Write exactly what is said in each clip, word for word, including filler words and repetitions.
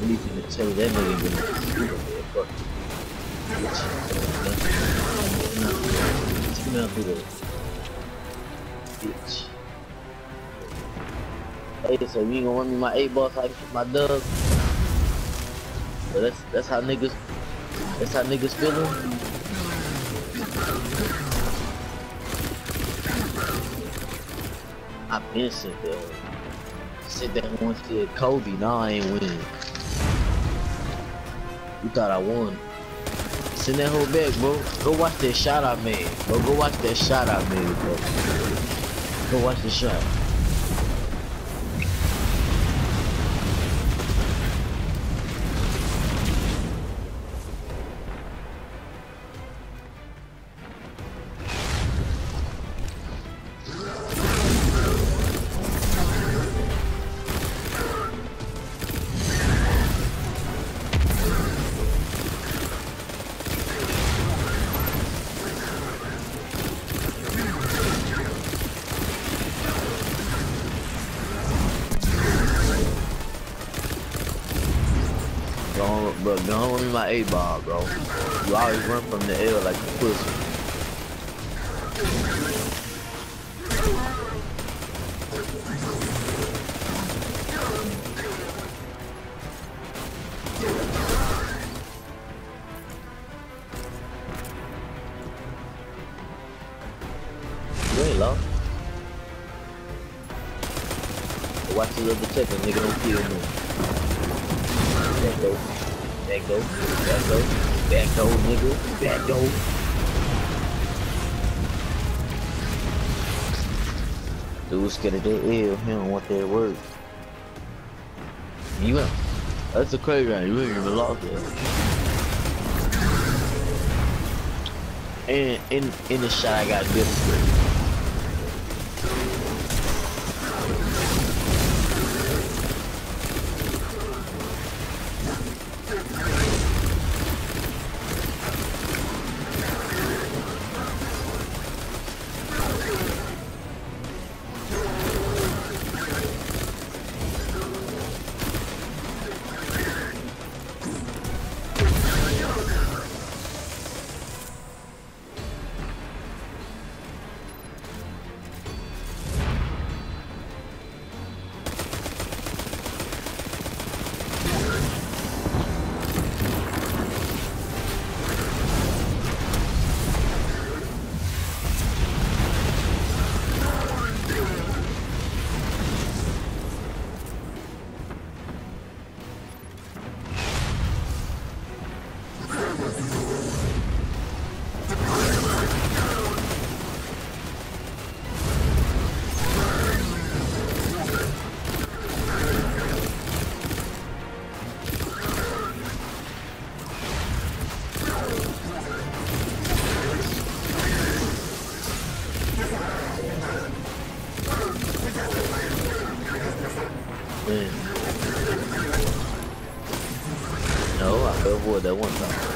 need to tell that nigga to fuck. Bitch. Take me out through there. Bitch. Hey, so you ain't gonna run me my eight ball so I can get my dub? So that's that's how niggas that's how niggas feeling. I been sit there. Sit there and once said Kobe, nah I ain't winning. You thought I won. Send that whole back, bro. Go watch that shot I made. Bro, go watch that shot I made, bro. Go watch the shot. Don't, bro, don't run me my eight ball, bro. You always run from the L like a pussy. You ain't lost. Watch the little detector, nigga, don't kill me. Back door, back door, back door, back door, nigga, back door. Dude scared of that L, he don't want that word. You went, that's a crazy round, you ain't even lost it. And in, in the shot I got good script. Man. No, I could avoid that one time.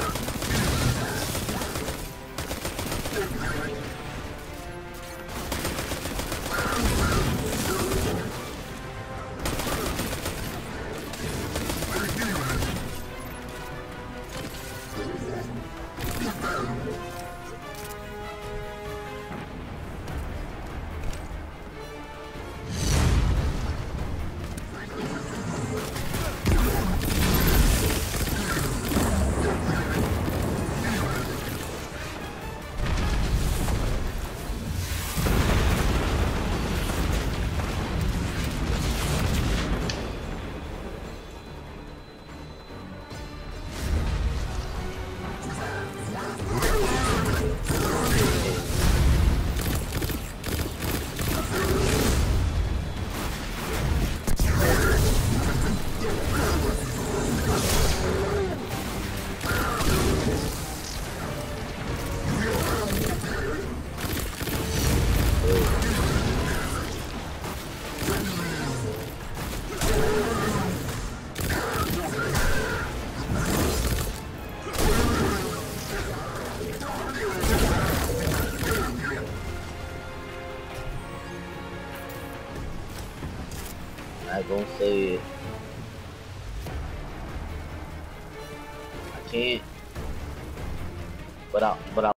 I gonna say it. can't. But I, but I